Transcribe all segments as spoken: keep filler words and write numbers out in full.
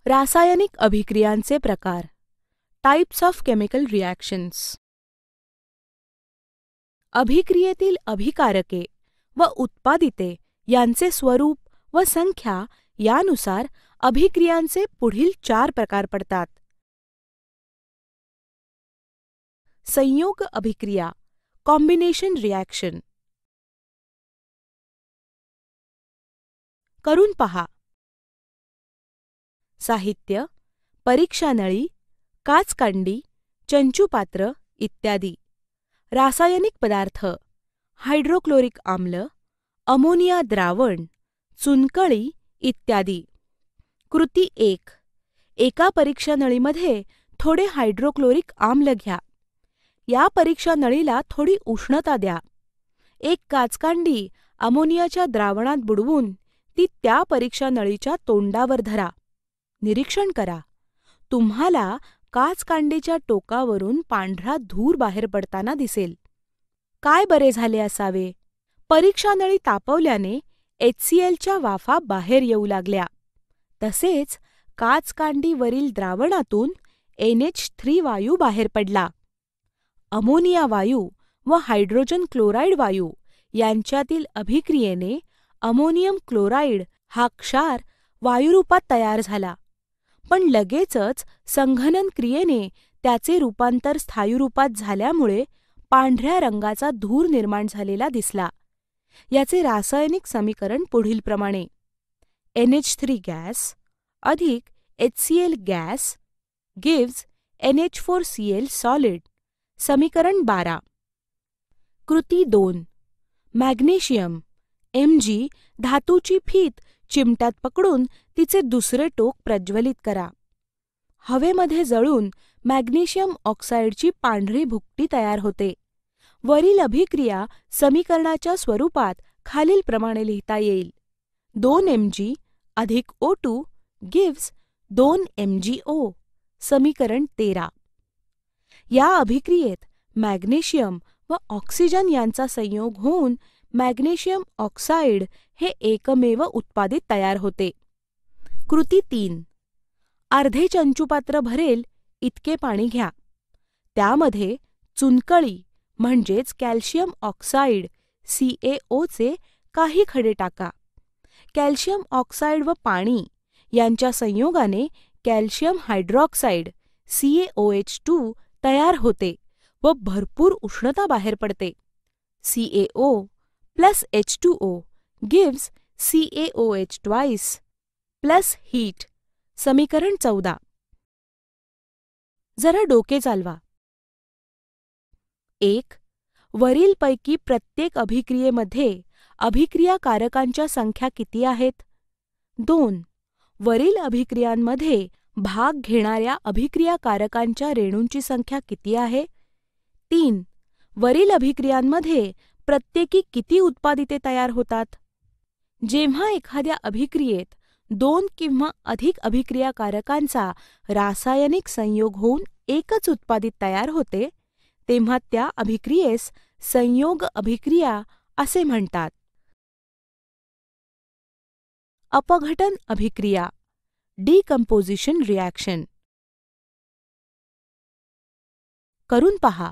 रासायनिक अभिक्रियांचे प्रकार. Types of chemical reactions. अभिक्रियेतील अभिकारके व उत्पादिते यांचे स्वरूप व संख्या यानुसार अभिक्रियांचे पुढील चार प्रकार पडतात. संयोग अभिक्रिया, कॉम्बिनेशन रिॲक्शन. करून पहा. साहित्य: परीक्षानळी, काचकांडी, चंचुपात्र इत्यादी. रासायनिक पदार्थ: हायड्रोक्लोरिक आम्ल, अमोनिया द्रावण, चुनकळी इत्यादी. कृती एक. एका परीक्षानळीमध्ये थोडे हायड्रोक्लोरिक आम्ल घ्या. या परीक्षानळीला थोडी उष्णता द्या. एक काचकांडी अमोनियाच्या द्रावणात बुडवून ती त्या परीक्षानळीच्या तोंडावर धरा. निरीक्षण करा. तुम्हाला काचकांडीच्या टोकावरून पांढरा धूर बाहेर पडताना दिसेल. काय बरे झाले असावे? परीक्षानळी तापवल्याने एच सी एलच्या वाफा बाहेर येऊ लागल्या. तसेच काचकांडीवरील द्रावणातून एन एच थ्री वायू बाहेर पडला. अमोनिया वायू व हायड्रोजन क्लोराईड वायू यांच्यातील अभिक्रियेने अमोनियम क्लोराईड हा क्षार वायुरूपात तयार झाला. पण लगेचच संघनन क्रियेने त्याचे रूपांतर स्थायूरूपात झाल्यामुळे पांढऱ्या रंगाचा धूर निर्माण झालेला दिसला. याचे रासायनिक समीकरण पुढीलप्रमाणे: एन एच थ्री गॅस अधिक H C L gas gives N H four C L solid. समीकरण बारा. कृती दोन. मॅग्नेशियम एम जी धातूची फीत चिमट्यात पकडून तिचे दुसरे टोक प्रज्वलित करा. हवेमध्ये जळून मॅग्नेशियम ऑक्साईडची पांढरी भुकटी तयार होते. वरील अभिक्रिया समीकरणाच्या स्वरूपात खालीलप्रमाणे लिहिता येईल: दोन एम जी अधिक ओ टू गिव्स दोन एम जी ओ. समीकरण तेरा. या अभिक्रियेत मॅग्नेशियम व ऑक्सिजन यांचा संयोग होऊन मॅग्नेशियम ऑक्साईड हे एकमेव उत्पादित तयार होते. कृती तीन. अर्धे चंचुपात्र भरेल इतके पाणी घ्या. त्यामध्ये चुनकळी म्हणजेच कॅल्शियम ऑक्साईड सी ए ओचे काही खडे टाका. कॅल्शियम ऑक्साईड व पाणी यांच्या संयोगाने calcium hydroxide C A O H two तयार होते व भरपूर उष्णता बाहेर पडते. C A O plus H two O gives C A O H twice plus heat. समीकरण चौदा. जरा डोके चालवा. एक. वरीलपैकी प्रत्येक अभिक्रियेमध्ये अभिक्रियाकारकांच्या संख्या किती आहेत? दोन. वरील अभिक्रियांमध्ये भाग घेणाऱ्या अभिक्रियाकारकांच्या रेणूंची संख्या किती आहे? तीन. वरील अभिक्रियांमध्ये प्रत्येकी किती उत्पादिते तयार होतात? जेव्हा एखाद्या अभिक्रियेत दोन किंवा अधिक अभिक्रियाकारकांचा रासायनिक संयोग होऊन एकच उत्पादित तयार होते, तेव्हा त्या अभिक्रियेस संयोग अभिक्रिया असे म्हणतात. अपघटन अभिक्रिया, डिकम्पोजिशन रिॲक्शन. करून पहा.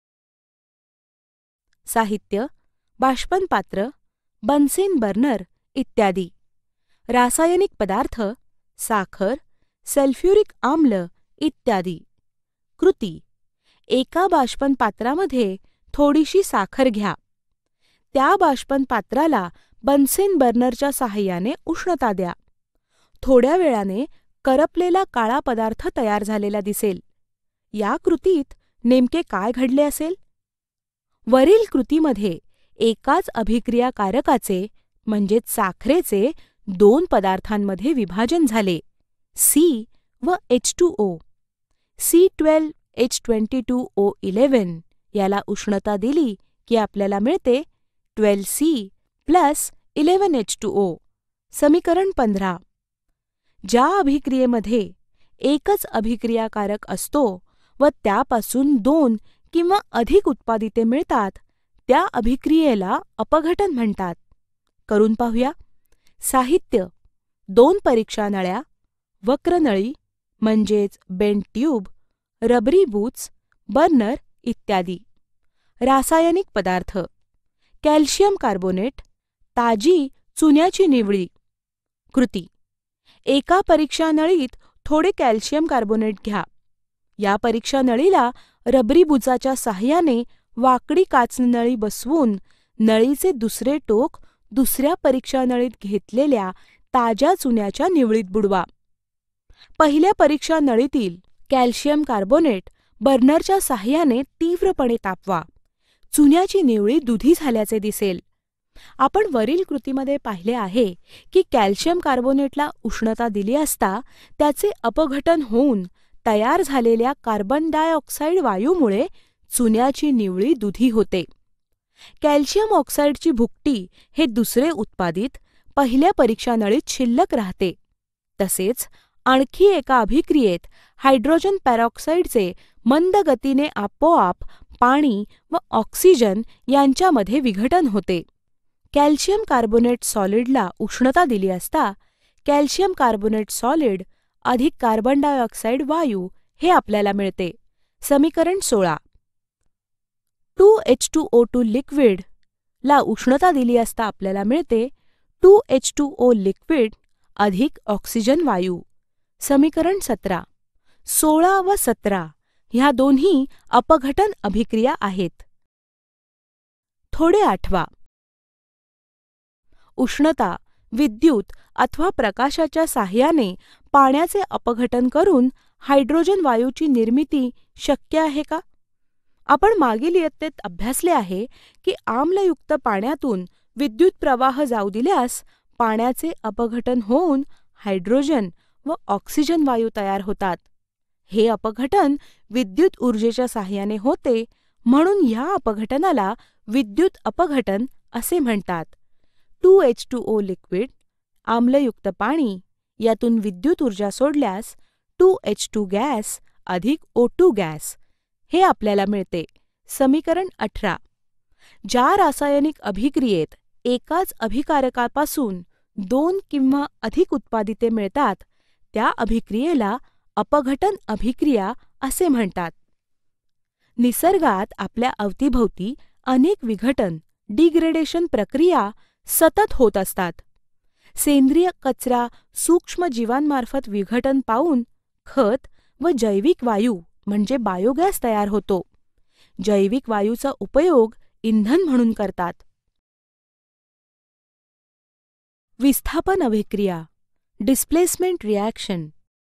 साहित्य: बाष्पन पात्र, बन्सेन बर्नर इत्यादी. रासायनिक पदार्थ: साखर, सल्फ्युरिक आम्ल इत्यादी. कृती: एका बाष्पन पात्रामध्ये थोडीशी साखर घ्या. त्या बाष्पन पात्राला बन्सेन बर्नरच्या साहाय्याने उष्णता द्या. थोड्या वेळाने करपलेला काळा पदार्थ तयार झालेला दिसेल. या कृतीत नेमके काय घडले असेल? वरील कृतीमध्ये एकाच अभिक्रियाकारकाचे म्हणजेच साखरेचे दोन पदार्थांमध्ये विभाजन झाले, सी व H two O. C twelve H twenty two O eleven याला उष्णता दिली की आपल्याला मिळते twelve C plus eleven H two O. समीकरण पंधरा. ज्या अभिक्रियेमध्ये एकच अभिक्रियाकारक असतो व त्यापासून दोन किंवा अधिक उत्पादिते मिळतात, त्या अभिक्रियेला अपघटन म्हणतात. करून पाहूया. साहित्य: दोन परीक्षानळ्या, वक्रनळी म्हणजेच बेंड ट्यूब, रबरी बूट्स, बर्नर इत्यादी. रासायनिक पदार्थ: कॅल्शियम कार्बोनेट, ताजी चुन्याची निवळी. कृती: एका परीक्षा नळीत थोडे कॅल्शियम कार्बोनेट घ्या. या परीक्षा नळीला रबरी बुचाच्या साहाय्याने वाकडी काचनळी बसवून नळीचे दुसरे टोक दुसऱ्या परीक्षा नळीत घेतलेल्या ताज्या चुन्याच्या निवळीत बुडवा. पहिल्या परीक्षा नळीतील कॅल्शियम कार्बोनेट बर्नरच्या साहाय्याने तीव्रपणे तापवा. चुन्याची निवळी दुधी झाल्याचे दिसेल. आपण वरील कृतीमध्ये पाहिले आहे की कॅल्शियम कार्बोनेटला उष्णता दिली असता त्याचे अपघटन होऊन तयार झालेल्या कार्बन डायऑक्साईड वायूमुळे चुन्याची निवळी दुधी होते. कॅल्शियम ऑक्साईडची भुकटी हे दुसरे उत्पादित पहिल्या परीक्षा नळीत शिल्लक राहते. तसेच आणखी एका अभिक्रियेत हायड्रोजन पेरॉक्साईडचे मंद गतीने आपोआप पाणी व ऑक्सिजन यांच्यामध्ये विघटन होते. कॅल्शियम कार्बोनेट सॉलिडला उष्णता दिली असता कॅल्शियम कार्बोनेट सॉलिड अधिक कार्बन डायऑक्साईड वायू हे आपल्याला मिळते. समीकरण सोळा. Two H two O two liquid ला उष्णता दिली असता आपल्याला मिळते two H two O liquid अधिक ऑक्सिजन वायू. समीकरण सतरा. सोळा व सतरा ह्या दोन्ही अपघटन अभिक्रिया आहेत. थोडे आठवा. उष्णता, विद्युत अथवा प्रकाशाच्या साहाय्याने पाण्याचे अपघटन करून हायड्रोजन वायूची निर्मिती शक्य आहे का? आपण मागील इयत्तेत अभ्यासले आहे की आम्लयुक्त पाण्यातून विद्युत प्रवाह जाऊ दिल्यास पाण्याचे अपघटन होऊन हायड्रोजन व ऑक्सिजन वायू तयार होतात. हे अपघटन विद्युत ऊर्जेच्या साहाय्याने होते, म्हणून या अपघटनाला विद्युत अपघटन असे म्हणतात. Two H two O liquid, आम्लयुक्त पाणी, यातून विद्युत ऊर्जा सोडल्यास टू एच टू गॅस अधिक ओ टू गॅस हे आपल्याला मिळते. समीकरण अठरा. ज्या रासायनिक अभिक्रियेत एकाच अभिकारकापासून दोन किंवा अधिक उत्पादिते मिळतात त्या अभिक्रियेला अपघटन अभिक्रिया असे म्हणतात. निसर्गात आपल्या अवतीभोवती अनेक विघटन डिग्रेडेशन प्रक्रिया सतत होत असतात. सेंद्रिय कचरा सूक्ष्म जीवांमार्फत विघटन पावून खत व जैविक वायू म्हणजे बायोगॅस तयार होतो. जैविक वायूचा उपयोग इंधन म्हणून करतात. विस्थापन अभिक्रिया, डिस्प्लेसमेंट रिॲक्शन.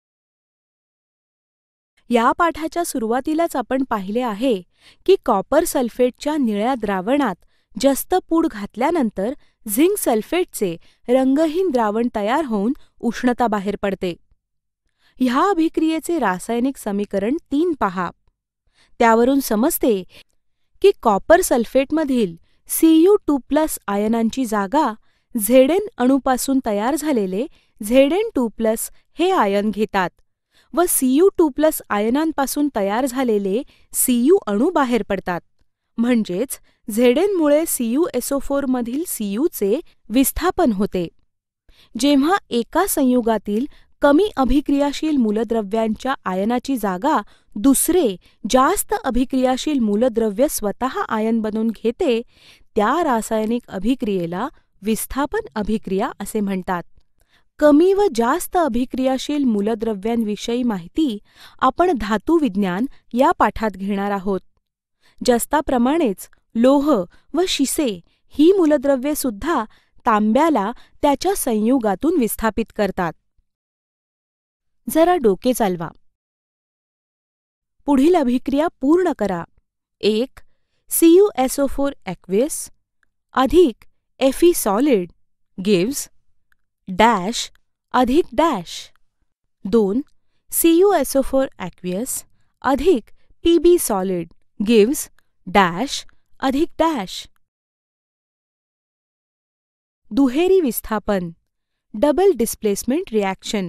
या पाठाच्या सुरुवातीलाच आपण पाहिले आहे की कॉपर सल्फेटच्या निळ्या द्रावणात जास्त पूड घातल्यानंतर झिंक सल्फेटचे रंगहीन द्रावण तयार होऊन उष्णता बाहेर पडते. ह्या अभिक्रियेचे रासायनिक समीकरण तीन पहा. त्यावरून समजते की कॉपर सल्फेटमधील सी यू टू प्लस आयनांची जागा झेड एन अणूपासून तयार झालेले झेड एन टू प्लस हे आयन घेतात व सी यू टू प्लस आयनांपासून तयार झालेले सी यू अणू बाहेर पडतात. म्हणजेच झेड एन मुळे C U S O four मधील सी यूचे विस्थापन होते. जेव्हा एका संयुगातील कमी अभिक्रियाशील मूलद्रव्यांच्या आयनाची जागा दुसरे जास्त अभिक्रियाशील मूलद्रव्य स्वतः आयन बनवून घेते त्या रासायनिक अभिक्रियेला विस्थापन अभिक्रिया असे म्हणतात. कमी व जास्त अभिक्रियाशील मूलद्रव्यांविषयी माहिती आपण धातुविज्ञान या पाठात घेणार आहोत. जस्ताप्रमाणेच लोह व शिसे ही मूलद्रव्ये सुद्धा तांब्याला त्याच्या संयुगातून विस्थापित करतात. जरा डोके चालवा. पुढील अभिक्रिया पूर्ण करा. एक C U S O four aqueous अधिक F E solid gives dash अधिक डॅश. दोन C U S O four aqueous अधिक P B solid gives dash अधिक डॅश. दुहेरी विस्थापन, डबल डिस्प्लेसमेंट रिॲक्शन.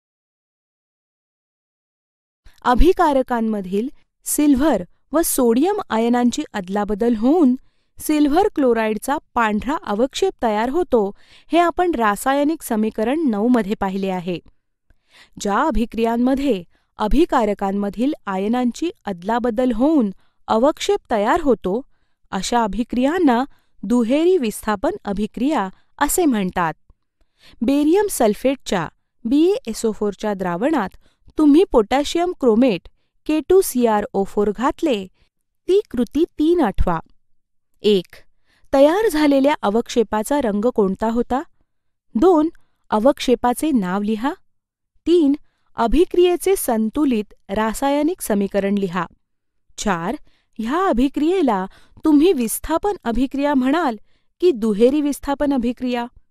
अभिकारकांमधील सिल्व्हर व सोडियम आयनांची अदलाबदल होऊन सिल्व्हर क्लोराईडचा पांढरा अवक्षेप तयार होतो हे आपण रासायनिक समीकरण नऊ मध्ये पाहिले आहे. ज्या अभिक्रियांमध्ये अभिकारकांमधील आयनांची अदलाबदल होऊन अवक्षेप तयार होतो अशा अभिक्रियांना दुहेरी विस्थापन अभिक्रिया असे म्हणतात. बेरियम सल्फेटच्या बी ए एस ओ फोरच्या द्रावणात तुम्ही potassium chromate K two C R O four घातले. ती कृती तीन आठवा. एक. तयार झालेल्या अवक्षेपाचा रंग कोणता होता? दोन. अवक्षेपाचे नाव लिहा. तीन. अभिक्रियेचे संतुलित रासायनिक समीकरण लिहा. चार. ह्या अभिक्रियेला तुम्ही विस्थापन अभिक्रिया म्हणाल की दुहेरी विस्थापन अभिक्रिया?